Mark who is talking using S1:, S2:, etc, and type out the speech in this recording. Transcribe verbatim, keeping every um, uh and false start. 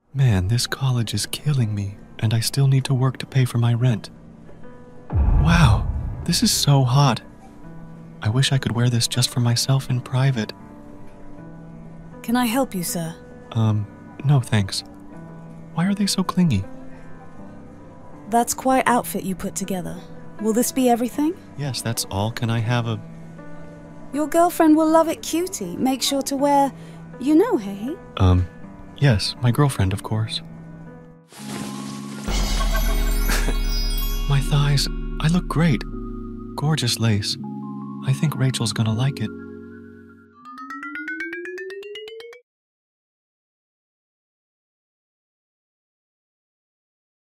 S1: Man, this college is killing me, and I still need to work to pay for my rent. Wow, this is so hot. I wish I could wear this just for myself in private.
S2: Can I help you, sir?
S1: Um, no thanks. Why are they so clingy?
S2: That's quite outfit you put together. Will this be everything?
S1: Yes, that's all. Can I have a...
S2: Your girlfriend will love it, cutie. Make sure to wear... You know, hey?
S1: Um, yes, my girlfriend, of course. My thighs, I look great. Gorgeous lace. I think Rachel's gonna like it.